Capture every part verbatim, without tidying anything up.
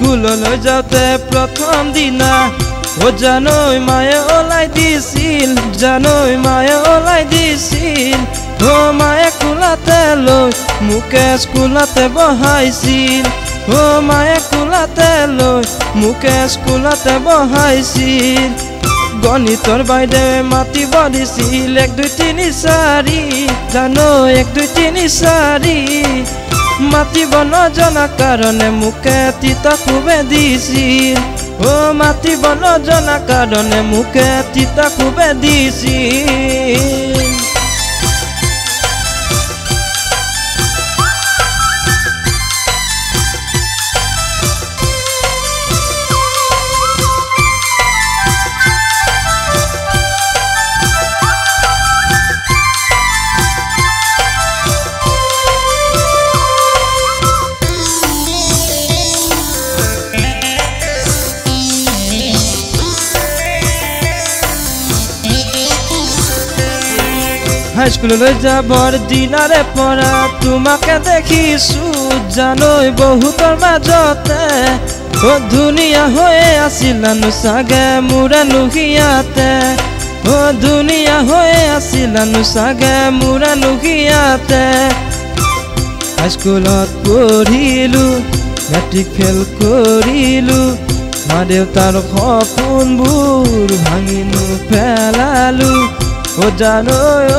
স্কুললৈ যাওঁতে প্ৰথম দিনা ও জানৈ মায়ে ওলাই দিছিল জানৈ মায়ে ওলাই দিছিল ও মায়ে কোলাতে লৈ মোকে স্কুলতে বহাইছিল ও মায়ে কোলাতে লৈ মোকে স্কুলতে বহাইছিল গণিতৰ বাইদেৱে মাতিব দিছিল এক দুই তিনি চাৰি জানৈ এক দুই তিনি চাৰি মাতিব নজনা কাৰণে মোকে তিতা খুবে দিছিল ও মাতিব নজনা কাৰণে মোকে তিতা খুবে দিছিল হাই স্কুললৈ যাবৰ দিনাৰে পৰা তোমাকে দেখিছো জানৈ বহুতৰ মাজতে ও ধুনীয়া হৈ আছিলানো চাগে মোৰে নুহিয়াতে ও ধুনীয়া হৈ আছিলানো চাগে মোৰে নুহিয়াতে হাই স্কুলত পঢ়িলো মেট্ৰিক ফেল কৰিলো মা দেউতাৰ সপোনবোৰ ভাঙিনো পেলালো ও জানৈ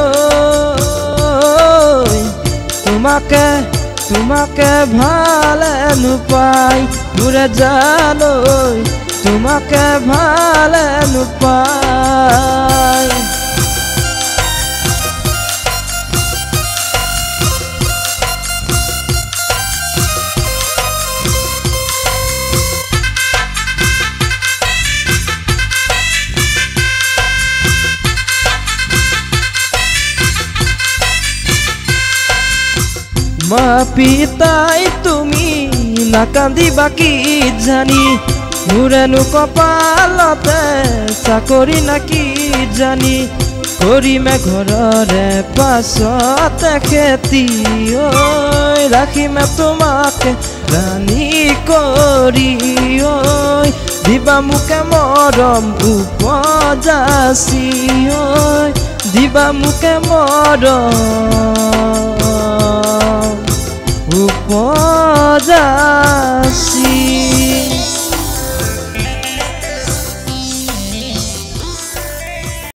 তোমাকে তোমাকে ভালে নুপাই মোৰে জানৈ তোমাকে ভালে নুপাই মা পিতাই তুমি নাকান্দিবা কি জানি মোৰেনো কপালতে চাকৰি নাকি জানি কৰিমে ঘৰৰে পাছতে খেতি ঐ ৰাখিমে তোমাকে ৰাণী কৰি ঐ দিবা মোকে মৰম উপজাচি ঐ দিবা মোকে মৰম